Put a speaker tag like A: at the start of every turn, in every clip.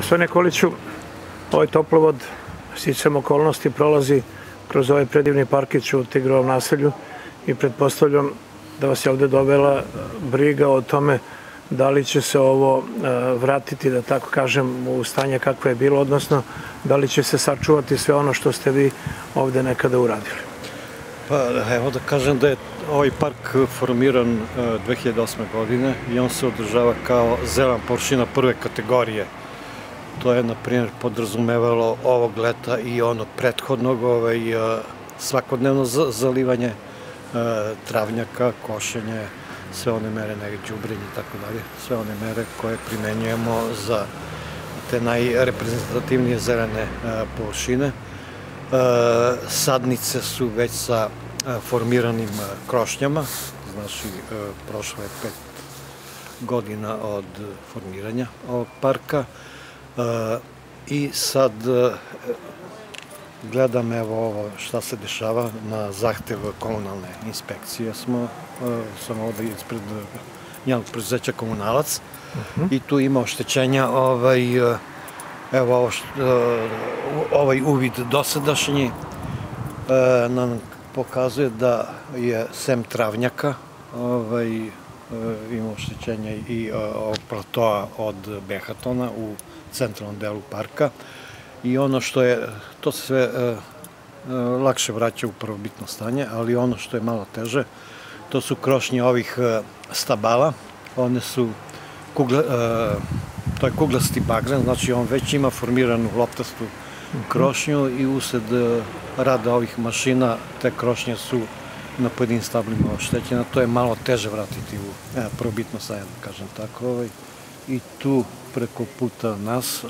A: Gospodine Koliću, ovaj toplovod sticajem okolnosti prolazi kroz ovaj predivni parkić u Tigrovom naselju i pretpostavljam da vas je ovde dovela briga o tome da li će se ovo vratiti, da tako kažem, u stanje kakvo je bilo, odnosno da li će se sačuvati sve ono što ste vi ovde nekada uradili.
B: Pa evo da kažem da je ovaj park formiran 2008. godine i on se održava kao zelena površina prve kategorije. To je, na primjer, podrazumevalo ovog leta i onog prethodnog svakodnevno zalivanje travnjaka, košenje, sve one mere, đubrenje i tako dalje, sve one mere koje primenjujemo za te najreprezentativnije zelene površine. Sadnice su već sa formiranim krošnjama, znači prošlo je 5 godina od formiranja ovog parka i sad gledam evo ovo šta se dešava na zahtev komunalne inspekcije. Sam ovde ispred jednog preduzeća Komunalac i tu ima oštećenja. Evo ovaj uvid dosadašnji nam pokazuje da je sem travnjaka ima oštećenja i ovog platoa od Behatona u centralnom delu parka i ono što je, to se sve lakše vraća u prvobitno stanje, ali ono što je malo teže, to su krošnje ovih stabala. One su, to je kuglasti bagren, znači on već ima formiranu loptastu krošnju i usled rada ovih mašina te krošnje su na pojedinim stablima oštećene. To je malo teže vratiti u prvobitno stanje, da kažem tako. I tu preko puta nas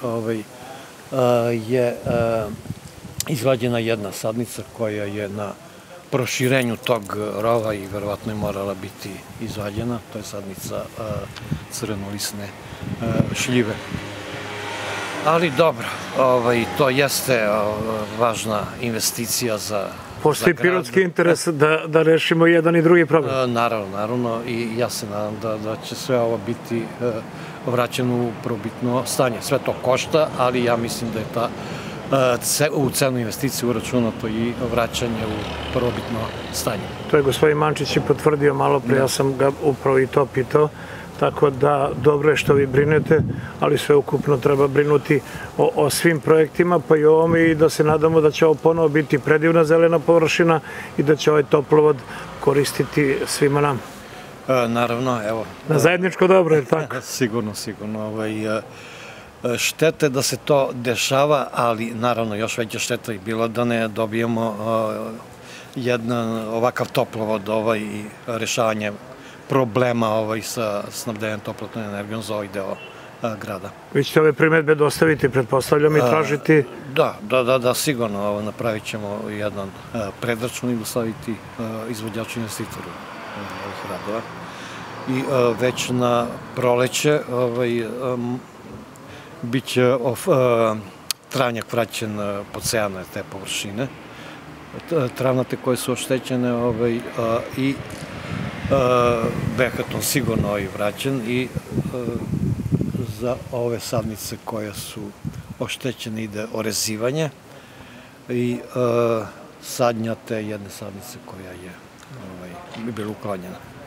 B: je izvađena jedna sadnica koja je na proširenju tog rova i verovatno je morala biti izvađena. To je sadnica crvenolisne šljive. Ali dobro, to jeste važna investicija za grad.
A: Postoji pirotski interes da rešimo jedan i drugi problem?
B: Naravno, i ja se nadam da će sve ovo biti vraćeno u prvobitno stanje. Sve to košta, ali ja mislim da je u cenu investiciju uračunato i vraćanje u prvobitno stanje.
A: To je gospodin Mančić i potvrdio malo pre, ja sam ga upravo i to pitao, tako da dobro je što vi brinete, ali sve ukupno treba brinuti o svim projektima, pa i o ovome, i da se nadamo da će ovo ponovo biti predivna zelena površina i da će ovaj toplovod koristiti svima nam.
B: Naravno, evo.
A: Na zajedničko dobro, je li tako?
B: Sigurno. Štete da se to dešava, ali naravno još veća šteta je bila da ne dobijemo jedan ovakav toplovod i rešavanje problema sa snabdevanjem toplotnom energijom za ovaj deo grada.
A: Vi ćete ove primedbe dostaviti, pretpostavljam, i tražiti?
B: Da, sigurno. Napravit ćemo jedan predračun i dostaviti izvođaču investitoru ovih radova. I već na proleće biće travnjak vraćen pod sejane te površine, travnate koje su oštećene i Behaton sigurno vraćen i za ove sadnice koje su oštećene ide orezivanje i sadnja te jedne sadnice koja je bila uklonjena.